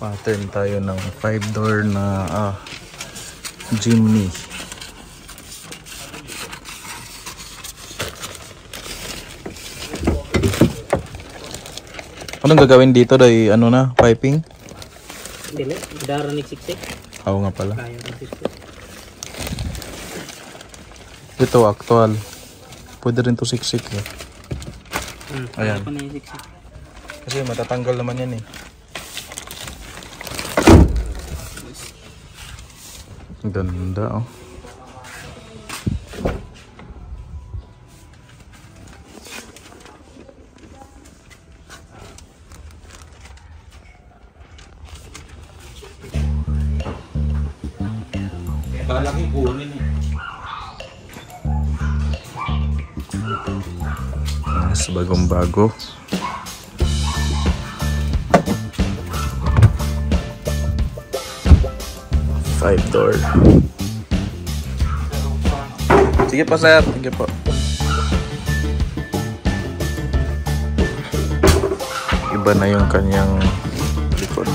Pattern tayo ng 5-door na Jimny. Anong gagawin dito? Dahil ano na? Piping? Hindi na. Dara ni siksik. Oo nga pala. Kaya ni siksik. Ito actual. Pwede rin to siksik eh. Ayan. Kaya pa na yung siksik. Kasi matatanggal naman yan eh. Ganda oh. Kalaki kunin eh. Mas bagong bago. Five-door. Sige po sir, sige po. Iba na yung kanyang likod.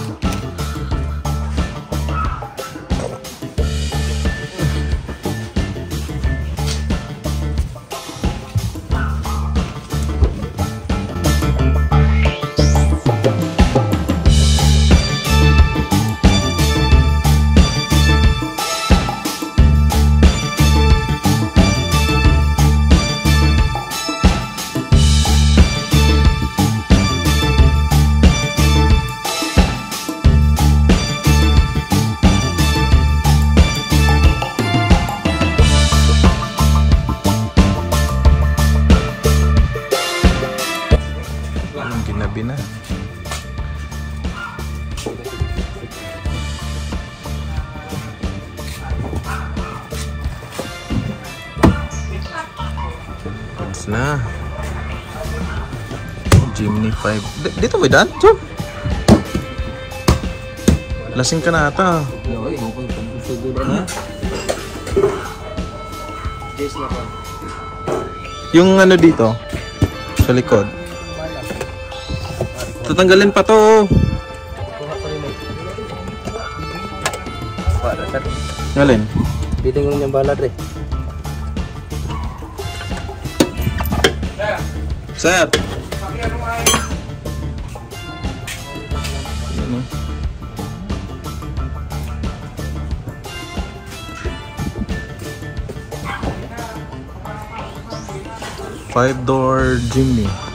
Ginabi na. Tapos na. Jimny 5. Dito ba dan? So? Lasing ka na ata. Yung ano dito sa likod. Tatanggalin pa to. Ngalin? Biting ko niyang balat eh. Sir. Ano? Five-door Jimny.